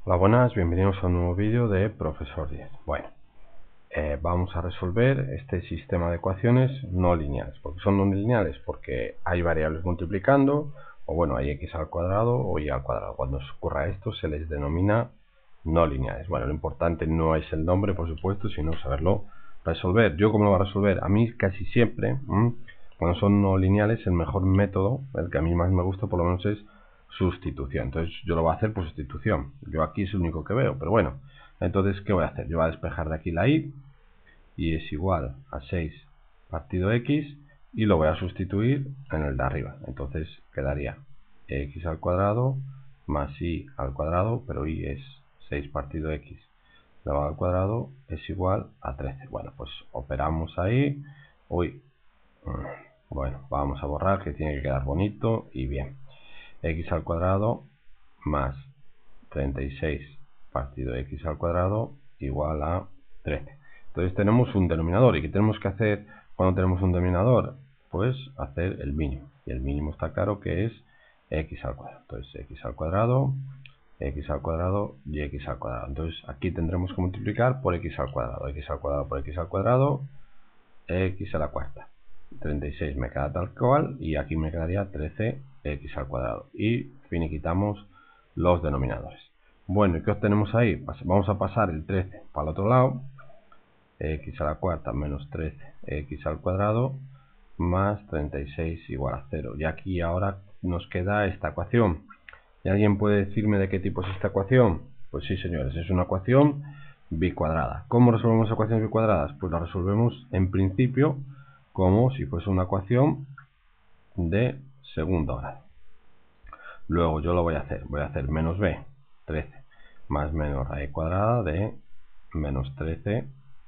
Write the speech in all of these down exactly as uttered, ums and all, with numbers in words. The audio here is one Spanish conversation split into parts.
Hola, buenas, bienvenidos a un nuevo vídeo de Profesor diez. Bueno, eh, vamos a resolver este sistema de ecuaciones no lineales. ¿Por qué son no lineales? Porque hay variables multiplicando, o bueno, hay x al cuadrado o y al cuadrado. Cuando ocurra esto se les denomina no lineales. Bueno, lo importante no es el nombre, por supuesto, sino saberlo resolver. ¿Yo cómo lo voy a resolver? A mí casi siempre, ¿m? cuando son no lineales, el mejor método, el que a mí más me gusta por lo menos, es sustitución. Entonces yo lo voy a hacer por sustitución. Yo aquí es el único que veo, pero bueno. Entonces, ¿qué voy a hacer? Yo voy a despejar de aquí la y, y es igual a seis partido x, y lo voy a sustituir en el de arriba. Entonces quedaría x al cuadrado más y al cuadrado, pero y es seis partido x elevado al cuadrado es igual a trece. Bueno, pues operamos ahí. Uy, bueno, vamos a borrar, que tiene que quedar bonito y bien. X al cuadrado más treinta y seis partido x al cuadrado igual a trece. Entonces tenemos un denominador. ¿Y qué tenemos que hacer cuando tenemos un denominador? Pues hacer el mínimo. Y el mínimo está claro que es x al cuadrado. Entonces x al cuadrado, x al cuadrado y x al cuadrado. Entonces aquí tendremos que multiplicar por x al cuadrado. X al cuadrado por x al cuadrado, x a la cuarta. treinta y seis me queda tal cual y aquí me quedaría trece x al cuadrado. Y finiquitamos los denominadores. Bueno, ¿y qué obtenemos ahí? Vamos a pasar el trece para el otro lado. X a la cuarta menos trece x al cuadrado más treinta y seis igual a cero. Y aquí ahora nos queda esta ecuación. ¿Y alguien puede decirme de qué tipo es esta ecuación? Pues sí, señores, es una ecuación bicuadrada. ¿Cómo resolvemos ecuaciones bicuadradas? Pues la resolvemos en principio como si fuese una ecuación de segundo grado. Luego yo lo voy a hacer, voy a hacer menos b, trece, más menos raíz cuadrada de menos trece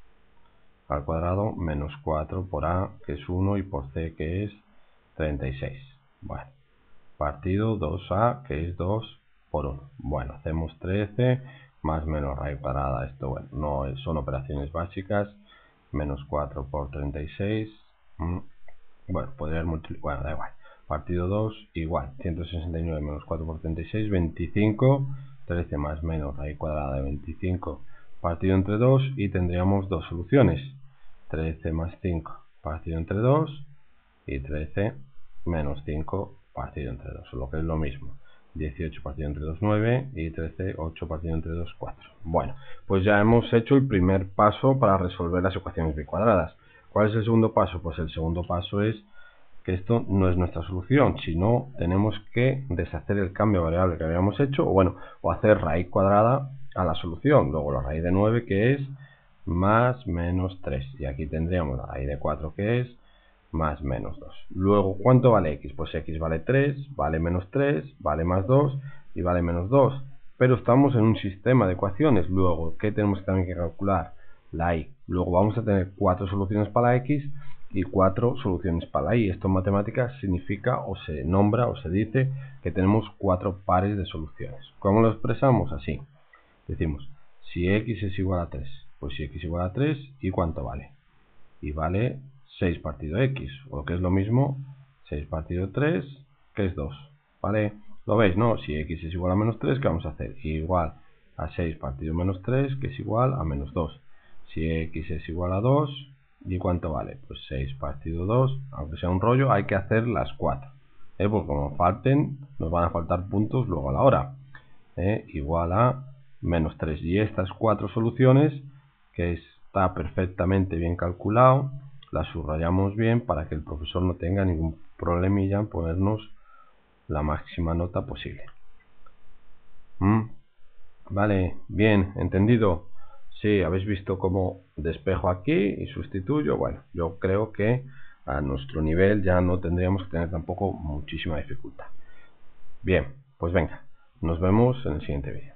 al cuadrado menos cuatro por a, que es uno, y por c, que es treinta y seis. Bueno, partido dos a, que es dos por uno. Bueno, hacemos trece más menos raíz cuadrada. Esto, bueno, no es, son operaciones básicas. Menos cuatro por treinta y seis. Mm, bueno, podría multiplicar. Bueno, da igual. Partido dos igual. ciento sesenta y nueve menos cuatro por treinta y seis, veinticinco. trece más menos raíz cuadrada de veinticinco partido entre dos, y tendríamos dos soluciones. trece más cinco partido entre dos y trece menos cinco partido entre dos, lo que es lo mismo. dieciocho partido entre dos, nueve, y trece, ocho partido entre dos, cuatro. Bueno, pues ya hemos hecho el primer paso para resolver las ecuaciones bicuadradas. ¿Cuál es el segundo paso? Pues el segundo paso es que esto no es nuestra solución, sino tenemos que deshacer el cambio de variable que habíamos hecho, o bueno, o hacer raíz cuadrada a la solución. Luego la raíz de nueve, que es más menos tres, y aquí tendríamos la raíz de cuatro, que es más menos dos. Luego, ¿cuánto vale x? Pues x vale tres, vale menos tres, vale más dos y vale menos dos. Pero estamos en un sistema de ecuaciones. Luego, ¿qué tenemos que también que calcular? La y. Luego vamos a tener cuatro soluciones para la x y cuatro soluciones para la y. Esto en matemáticas significa, o se nombra, o se dice, que tenemos cuatro pares de soluciones. ¿Cómo lo expresamos? Así. Decimos, si x es igual a tres, pues si x es igual a tres, ¿y cuánto vale? Y vale seis partido x, o lo que es lo mismo, seis partido tres, que es dos, ¿vale? ¿Lo veis, no? Si x es igual a menos tres, ¿qué vamos a hacer? Igual a seis partido menos tres, que es igual a menos dos. Si x es igual a dos, ¿y cuánto vale? Pues seis partido dos, aunque sea un rollo, hay que hacer las cuatro, ¿eh? Porque como falten, nos van a faltar puntos luego a la hora, ¿eh? Igual a menos tres. Y estas cuatro soluciones, que está perfectamente bien calculado, las subrayamos bien para que el profesor no tenga ningún problemilla en ponernos la máxima nota posible. ¿Mm? Vale, bien, ¿entendido? Sí, habéis visto cómo despejo aquí y sustituyo. Bueno, yo creo que a nuestro nivel ya no tendríamos que tener tampoco muchísima dificultad. Bien, pues venga, nos vemos en el siguiente vídeo.